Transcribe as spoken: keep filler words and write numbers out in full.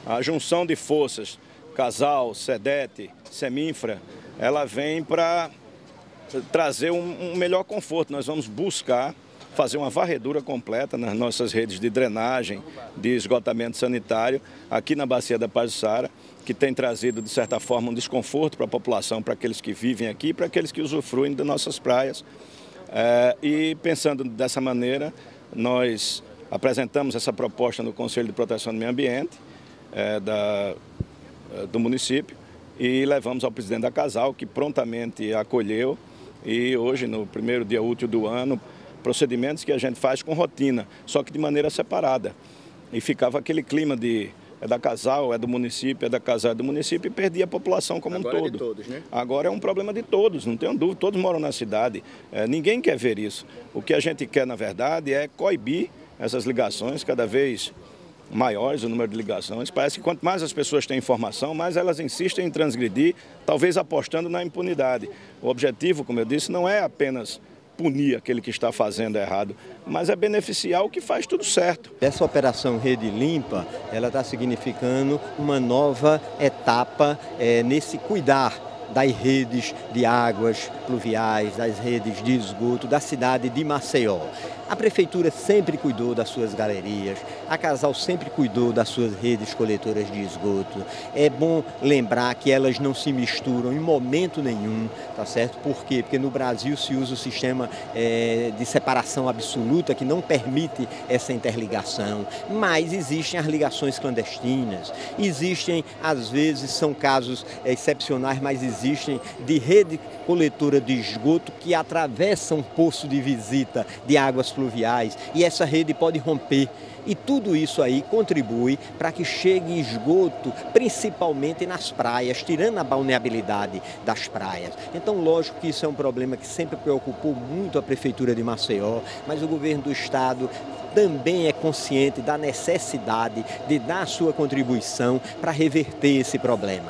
A junção de forças, Casal, SEDET, Seminfra, ela vem para trazer um, um melhor conforto. Nós vamos buscar fazer uma varredura completa nas nossas redes de drenagem, de esgotamento sanitário, aqui na Bacia da Pajuçara, que tem trazido, de certa forma, um desconforto para a população, para aqueles que vivem aqui e para aqueles que usufruem das nossas praias. É, e pensando dessa maneira, nós apresentamos essa proposta no Conselho de Proteção do Meio Ambiente é, da, do município e levamos ao presidente da Casal, que prontamente acolheu, e hoje, no primeiro dia útil do ano, procedimentos que a gente faz com rotina, só que de maneira separada. E ficava aquele clima de é da Casal, é do município, é da Casal, é do município, e perdia a população como Agora um todo. É de todos, né? Agora é um problema de todos, não tenho dúvida, todos moram na cidade, é, ninguém quer ver isso. O que a gente quer, na verdade, é coibir essas ligações cada vez maiores, o número de ligações. Parece que quanto mais as pessoas têm informação, mais elas insistem em transgredir, talvez apostando na impunidade. O objetivo, como eu disse, não é apenas punir aquele que está fazendo errado, mas é beneficiar o que faz tudo certo. Essa operação Rede Limpa, ela está significando uma nova etapa é, nesse cuidar das redes de águas pluviais, das redes de esgoto da cidade de Maceió. A prefeitura sempre cuidou das suas galerias, a Casal sempre cuidou das suas redes coletoras de esgoto. É bom lembrar que elas não se misturam em momento nenhum, tá certo? Por quê? Porque no Brasil se usa o sistema é, de separação absoluta que não permite essa interligação, mas existem as ligações clandestinas, existem, às vezes, são casos excepcionais, mas existem de rede coletora de esgoto que atravessa um poço de visita de águas pluviais e essa rede pode romper. E tudo isso aí contribui para que chegue esgoto, principalmente nas praias, tirando a balneabilidade das praias. Então, lógico que isso é um problema que sempre preocupou muito a Prefeitura de Maceió, mas o governo do estado também é consciente da necessidade de dar a sua contribuição para reverter esse problema.